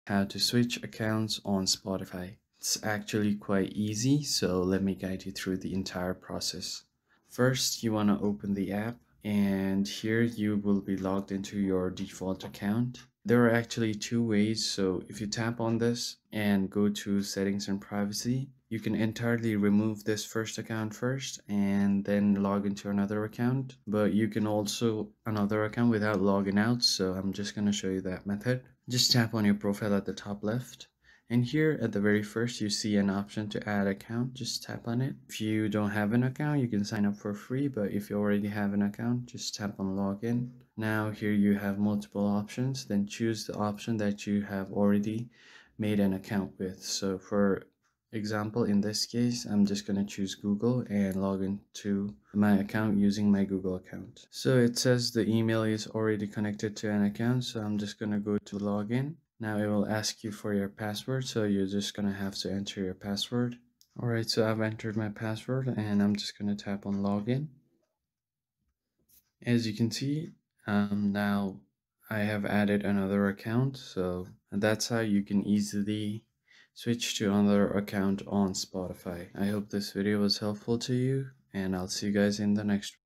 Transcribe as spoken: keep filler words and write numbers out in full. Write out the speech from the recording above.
How to switch accounts on Spotify. It's actually quite easy, so let me guide you through the entire process. First, you want to open the app, and here you will be logged into your default account. There are actually two ways, so if you tap on this and go to settings and privacy, you can entirely remove this first account first and then log into another account, but you can also another account without logging out, so I'm just going to show you that method. Just tap on your profile at the top left, and here at the very first you see an option to add account. Just tap on it. If you don't have an account, you can sign up for free, but if you already have an account, just tap on login. Now here you have multiple options, then choose the option that you have already made an account with. So for example, in this case, I'm just going to choose Google and log into my account using my Google account. So it says the email is already connected to an account, so I'm just going to go to login. Now it will ask you for your password, so you're just going to have to enter your password. Alright, so I've entered my password and I'm just going to tap on login. As you can see, um, now I have added another account, so that's how you can easily switch to another account on Spotify. I hope this video was helpful to you, and I'll see you guys in the next one.